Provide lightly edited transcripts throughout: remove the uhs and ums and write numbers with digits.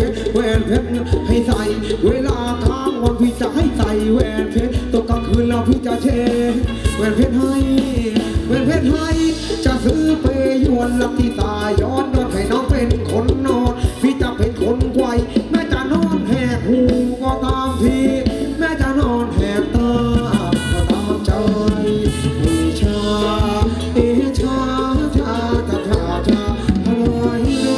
ชรแหวนเพชรให้ใส่เวลากลางวันพี่จะให้ใส่แหวนเพชรตกกลางคืนแล้วพี่จะเชแหวนเพชรให้แหวนเพชรให้จะซื้อเปยวนลักที่ตาย้อนให้น้องเป็นคนนอนพี่จะเป็นคนไกวแม่จะนอนแหกหูก็ตามทีแม่จะนอนแหกตาก็ตามใจชาชาชาชาชาชาอะไร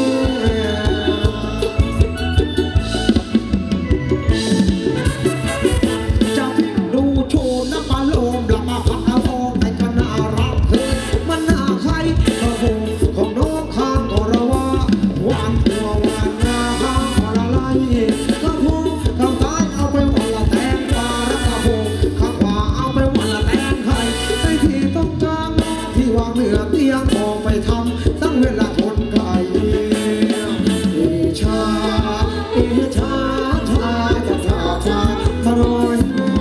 จะพิกดูโชว์น้ำปลาโลมหลับมาพักเอาฟองให้กันน่ารักเฮ้ยมันน่าใครกระโปงของน้องข้างก็ระว่าหวานตัวหวานงาข้างก็ละลายกระโปงข้างซ้ายเอาไปวันละแตงปลาและกระโปงข้างขวาเอาไปวันละแตงไข่ในที่ต้องกลางที่วางเหนือเตียงออกไปทำตั้งเวลาชนไก่ชาชาชาชาชาชาอร่อย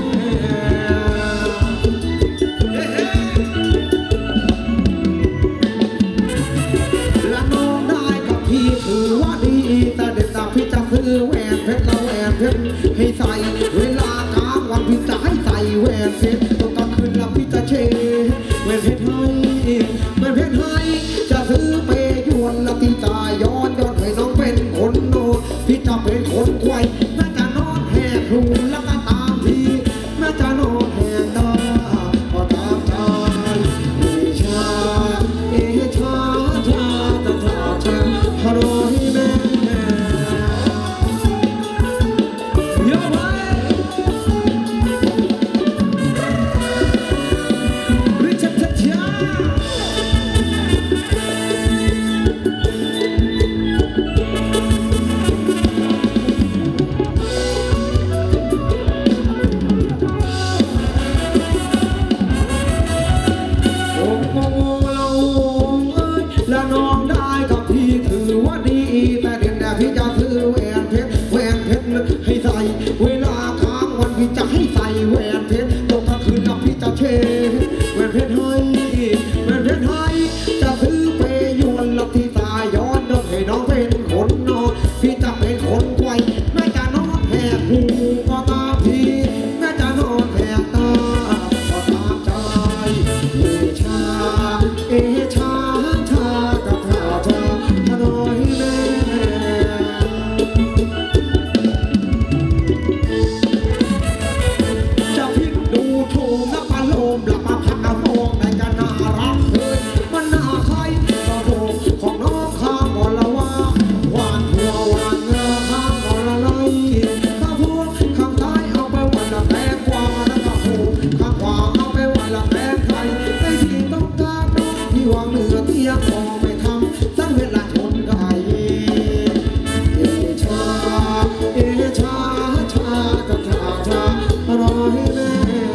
และน้องได้กับพี่ถือว่าดีแต่เด็ดตาพี่จะซื้อแหวนเพชรละแหวนเพชรให้ใส่เวลากลางวันพี่จะให้ใส่แหวนเพชรตกกลางคืนแล้วพี่จะเชแหวนเพชรให้แหวนเพชรให้จะซื้อเปยวนละตีตาย้อนให้น้องเป็นคนโนพี่จะเป็นคนไกวแม่จะนอนแหกหูแล้วก็ตามทีแม่จะนอนแหกตาก็ตามใจชาชาชาชาชาชาฮารอยแม่เยอะไปริชชัดชาและน้องได้กับพี่ถือว่าดีแต่เด่นแต่พี่จะซื้อแหวนเพชรให้ใส่เวลาค้างวันพี่จะให้ใส่แหวนเพชรตกกลางคืนแล้วพี่จะเชแหวนเพชรให้แหวนเพชรให้จะซื้อเปยวนลับที่ตาย้อนให้น้องเป็นคนนอนพี่จะเป็นคนไกวแม่จะนอนแหกหูก็ตามทีแม่จะนอนแหกตาก็ตามใจชาชาชาชาชาชาฮารอยแม่จะพลิกดูโชว์น้ำปลาโลมหลับมาพักเอาฟองในกันน่ารักเฮ้ยมันน่าใครกระโปงของน้องข้างก็ละว่าหวานหัวหวานเงาข้างก็ละลายข้างพวกข้างซ้ายเอาไปวันละแตงกวาและกระโปงข้างขวาเอาไปวันละแตงไข่ในที่ต้องการน้องที่วางเหนือเตียงออกไปทำตั้งเวลาชนไก่ชาชาชาชาชาชาอร่อยแม่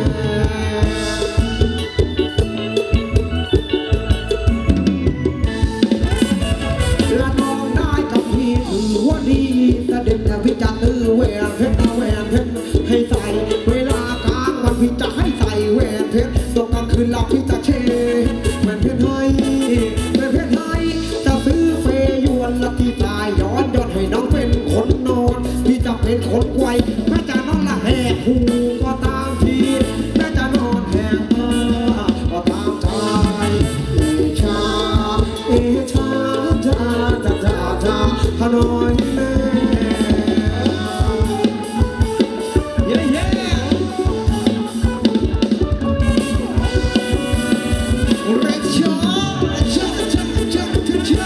และน้องได้กับพี่ถือว่าดีแต่เด็กแต่พี่จะซื้อแหวนเพชรแหวนเพชรให้ใส่เวลากลางวันพี่จะให้ใส่แหวนเพชรตกกลางคืนเราพี่จะเชแหวนเพชรให้แหวนเพชรให้จะซื้อเปยวนลับที่ตาย้อนให้น้องเป็นคนนอนพี่จะเป็นคนไกวแม่จะนอนละแหกหูก็ตามทีแม่จะนอนแหกตาก็ตามใจชาชาชาชาชาชาฮารอยแม่เย้เย้เรชอชาชาชาชา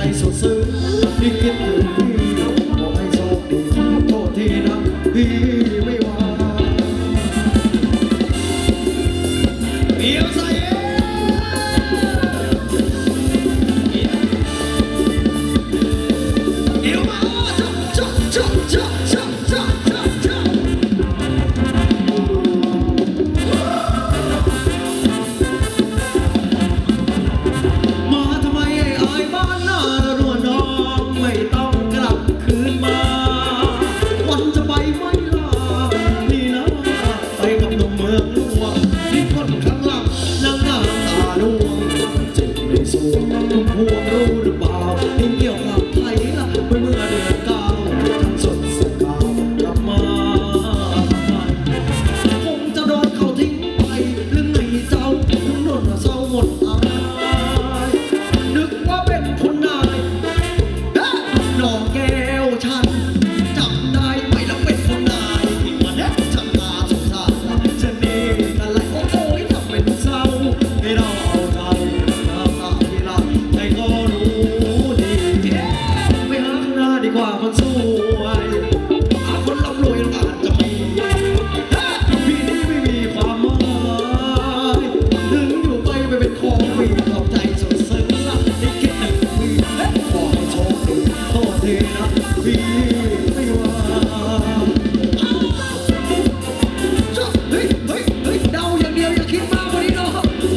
สุดซึ้งที่คิดถึงพี่ขอให้โชคดีโทษทีนะพี่ไม่ว่าเดี๋ยวใส่เดี๋ยวมาจ๊ะจ๊ะจ๊ะจ๊ะจ๊ะจ๊ะจ๊ะมาทำไมไอ้อายบ้านหน้ารัวน้องไม่ต้องกลับคืนมาวันจะไปไม่ลานี่นะไปกับหนุ่มเมืองหลวงที่คนข้างหลังนั่งน้ำตาล่วงเจ็บในสวงทุกพวงรู้หรือเปล่าที่เกี่ยวกับไทยละไปเมื่อเดือนเก้าทั้งสดสกาวกลับมาคงจะโดนเขาทิ้งไปหรือไงเจ้าถึงโดนเศร้าหมดอายนึกว่าเป็นคนนายน้องแก้วฉันจำได้ไหมแล้วเป็นคนนายที่วันนี้ฉันมาสงสารจะนี่กันไรโอ้ยทำเป็นเศร้าให้เราเอาใจน้ำตาที่รักให้ก็รู้ดีไปหาข้างหน้าดีกว่าคนสวยหาคนร่ำรวยอาจจะมีพี่นี้ไม่มีความหมายถึงอยู่ไปไม่เป็นของมีขอบใจสุดซึ้งละที่คิดถึงพี่ขอให้โชคดีโทษทีนะพี่ไม่ว่าเฮ้ยเฮ้ยเฮ้ยเดาอย่างเดียวอย่าคิดมากกว่านี้เนาะ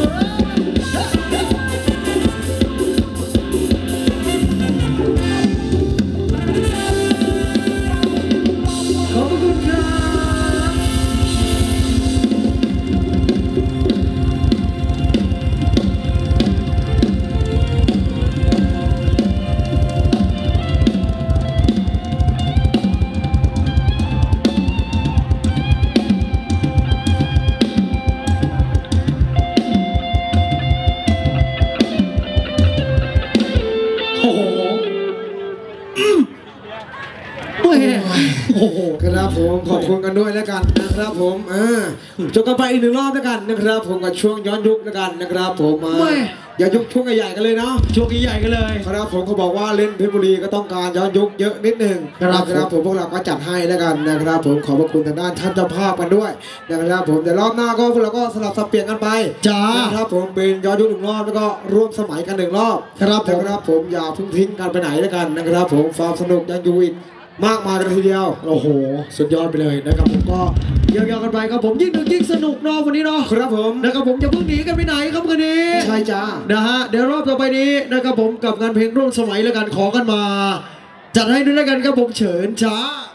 ขอบคุณครับโอ้โหโอ้โหครับผมขอบคุณกันด้วยแล้วกันนะครับผมจบกันไปอีกหนึ่งรอบแล้วกันนะครับผมกับช่วงย้อนยุคแล้วกันนะครับผมอย่ายุคช่วงใหญ่ๆกันเลยเนาะช่วงใหญ่ๆกันเลยครับผมเขาบอกว่าเล่นเพชรบุรีก็ต้องการย้อนยุคเยอะนิดนึงนะครับผมพวกเราก็จัดให้แล้วกันนะครับผมขอบพระคุณทางด้านท่านเจ้าภาพกันด้วยนะครับผมแต่รอบหน้าก็พวกเราก็สลับสับเปลี่ยนกันไปจ้านะครับผมเป็นย้อนยุคหนึ่งรอบแล้วก็ร่วมสมัยกันหนึ่งรอบครับผมอย่าเพิ่งทิ้งกันไปไหนแล้วกันนะครับผมความสนุกยังอยู่อีกมากมายเลยทีเดียวโอ้โหสุดยอดไปเลยนะครับผมก็เยี่ยมๆกันไปครับผมยิ่งดึกยิ่งสนุกเนาะวันนี้เนาะครับผมนะครับผมอย่าเพิ่งหนีกันไปไหนครับคืนนี้ใช่จ้านะฮะเดี๋ยวรอบต่อไปนี้นะครับผมกับงานเพลงร่วมสมัยแล้วกันขอกันมาจัดให้ด้วยแล้วกันครับผมเชิญจ้า